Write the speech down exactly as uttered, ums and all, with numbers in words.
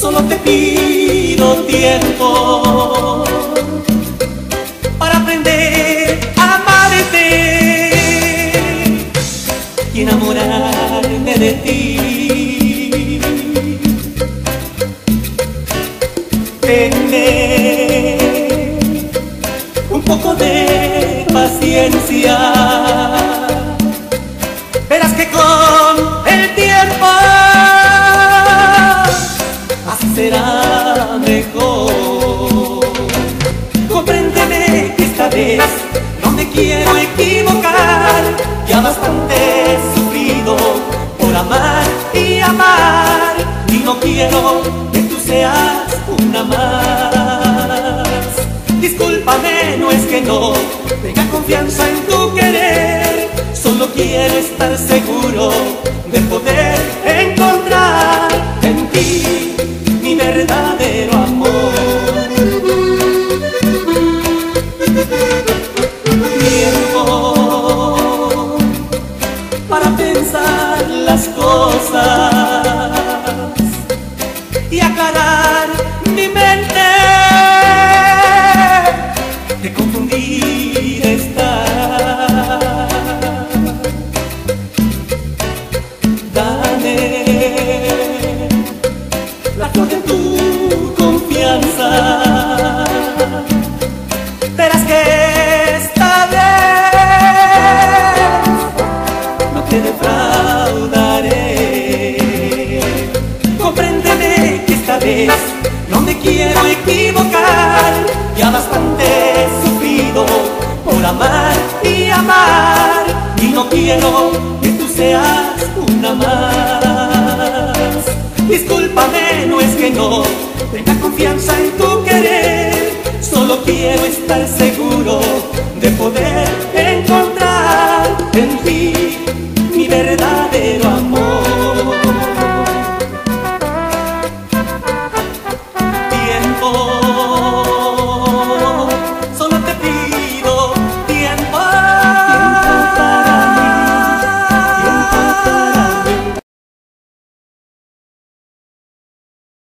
Solo te pido tiempo para aprender a amarte y enamorarme de ti. Tenme un poco de paciencia, verás que con el tiempo así será mejor. Compréndeme que esta vez no me quiero equivocar, ya bastante he sufrido por amar y amar, y no quiero que tú seas una más. Discúlpame, no es que no tenga confianza en tu querer, solo quiero estar seguro de poder encontrar en ti mi verdadero amor. Tiempo para pensar las cosas y aclarar mi mente, que confundida está. Dame la flor de tu confianza, verás que esta vez no te defraudaré. Compréndeme que esta vez no me quiero equivocar, ya bastante he sufrido por amar y amar, y no quiero que tú seas una más. Discúlpame, no es que no